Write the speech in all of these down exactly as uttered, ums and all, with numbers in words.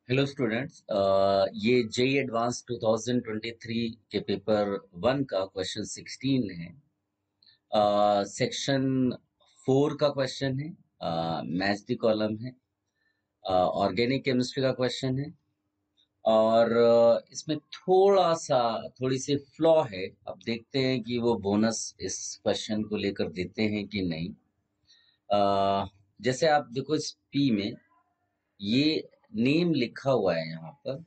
Hello students, ये JEE Advanced twenty twenty three के paper one का क्वेश्चन सिक्सटीन है। सेक्शन फोर का क्वेश्चन है। मैच द कॉलम है। ऑर्गेनिक केमिस्ट्री का क्वेश्चन है और uh, इसमें थोड़ा सा थोड़ी सी फ्लॉ है। अब देखते हैं कि वो बोनस इस क्वेश्चन को लेकर देते हैं कि नहीं। uh, जैसे आप देखो, इस पी में ये नेम लिखा हुआ है यहाँ पर।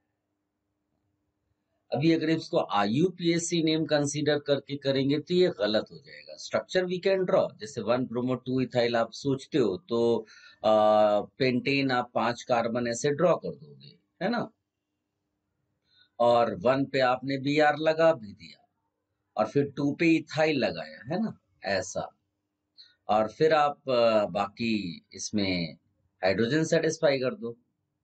अभी अगर इसको आईयूपीएसी नेम कंसीडर करके करेंगे तो ये गलत हो जाएगा। स्ट्रक्चर वी कैन ड्रॉ, जैसे वन ब्रोमो टू इथाइल आप सोचते हो तो आ, पेंटेन आप पांच कार्बन ऐसे ड्रॉ कर दोगे, है ना। और वन पे आपने बी आर लगा भी दिया और फिर टू पे इथाइल लगाया, है ना, ऐसा। और फिर आप आ, बाकी इसमें हाइड्रोजन सेटिस्फाई कर दो।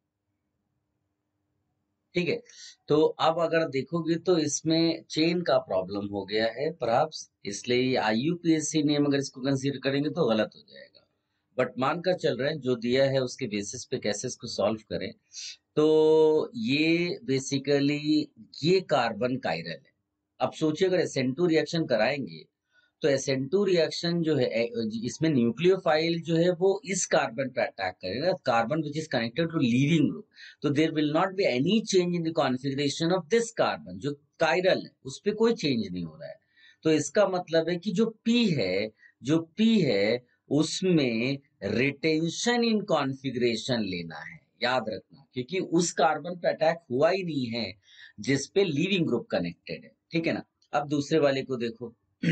ठीक है। तो अब अगर देखोगे तो इसमें चेन का प्रॉब्लम हो गया है परहैप्स, इसलिए आईयूपीएसी नेम अगर इसको कंसीडर करेंगे तो गलत हो जाएगा। बट मानकर चल रहे हैं जो दिया है उसके बेसिस पे कैसे इसको सॉल्व करें। तो ये बेसिकली ये कार्बन कायरल है। अब सोचिए अगर एस एन टू रिएक्शन कराएंगे तो एस एन टू रिएक्शन जो है, इसमें न्यूक्लियोफाइल जो है वो इस कार्बन पे अटैक करेगा, carbon which is connected to leaving group. तो there will not be any change in the configuration of this carbon. जो कायरल है उस पे कोई चेंज नहीं हो रहा है। तो इसका मतलब है कि जो पी है जो पी है उसमें रिटेंशन इन कॉन्फ़िगरेशन लेना है, याद रखना, क्योंकि उस कार्बन पे अटैक हुआ ही नहीं है जिस पे लीविंग ग्रुप कनेक्टेड है। ठीक है ना। अब दूसरे वाले को देखो।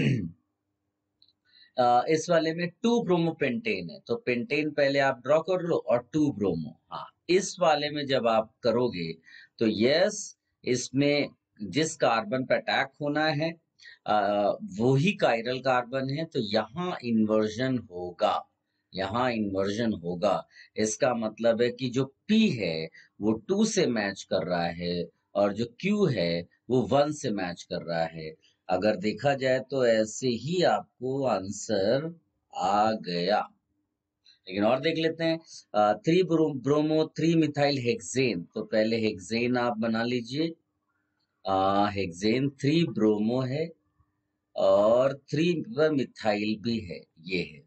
अ, इस वाले में टू ब्रोमो पेंटेन है, तो पेंटेन पहले आप ड्रॉ कर लो और टू ब्रोमो। हाँ, इस वाले में जब आप करोगे तो यस, इसमें जिस कार्बन पे अटैक होना है आ, वो ही कायरल कार्बन है, तो यहाँ इन्वर्जन होगा। यहाँ इन्वर्जन होगा। इसका मतलब है कि जो P है वो टू से मैच कर रहा है और जो Q है वो वन से मैच कर रहा है। अगर देखा जाए तो ऐसे ही आपको आंसर आ गया। लेकिन और देख लेते हैं। Three bromo three methyl hexane, तो पहले हेक्सेन आप बना लीजिए। हेक्सेन थ्री ब्रोमो है और थ्री मिथाइल भी है, ये है।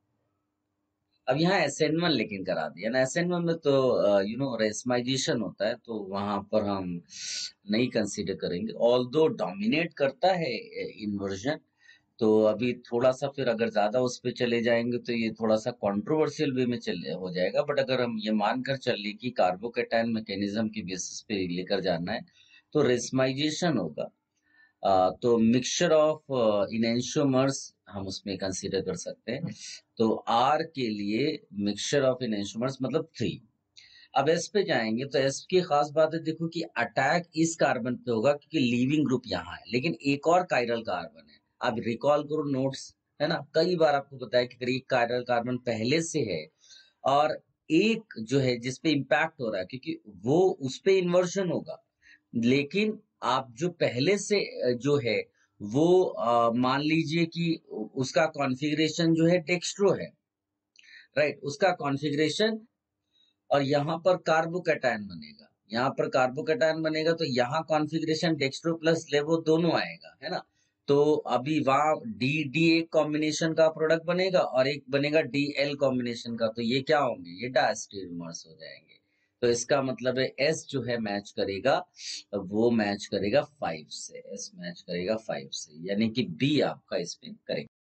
अब यहाँ एस एन वन लेकिन करा दिया ना। एस एन वन में तो यू नो रेसमाइजेशन होता है, तो वहां पर हम नहीं कंसीडर करेंगे, ऑल्दो डोमिनेट करता है इन्वर्जन। तो अभी थोड़ा सा फिर अगर ज्यादा उस पे चले जाएंगे तो ये थोड़ा सा कंट्रोवर्शियल वे में चले हो जाएगा। बट अगर हम ये मानकर चले कि कार्बोकैटायन मैकेनिज्म की बेसिस पे लेकर जाना है तो रेसमाइजेशन होगा। अ, तो मिक्सचर ऑफ इनेंशियोमर्स हम उसमें कंसीडर कर सकते हैं। तो आर के लिए मिक्सचर ऑफ इनेंशियोमर्स मतलब थ्री। अब एस पे जाएंगे तो एस की खास बात है, देखो कि अटैक इस कार्बन पे होगा क्योंकि लीविंग ग्रुप यहाँ है, लेकिन एक और कायरल कार्बन है। आप रिकॉल करो नोट्स, है ना, कई बार आपको बताया कि अगर एक कायरल कार्बन पहले से है और एक जो है जिसपे इम्पैक्ट हो रहा है, क्योंकि वो उस पे इन्वर्जन होगा। लेकिन आप जो पहले से अ, जो है वो अ, मान लीजिए कि उ- उसका कॉन्फ़िगरेशन जो है डेक्स्ट्रो है, राइट, उसका कॉन्फ़िगरेशन। और यहाँ पर कार्बोकैटायन बनेगा, यहाँ पर कार्बोकैटायन बनेगा, तो यहाँ कॉन्फ़िगरेशन डेक्स्ट्रो प्लस लेवो दोनों आएगा, है ना। तो अभी वहां डी डी एक कॉम्बिनेशन का प्रोडक्ट बनेगा और एक बनेगा डी एल कॉम्बिनेशन का, तो ये क्या होंगे, ये डायस्टेरियोमर्स हो जाएंगे। तो इसका मतलब है एस जो है मैच करेगा, वो मैच करेगा फाइव से, एस मैच करेगा फाइव से, यानी कि बी आपका इसमें करेक्ट।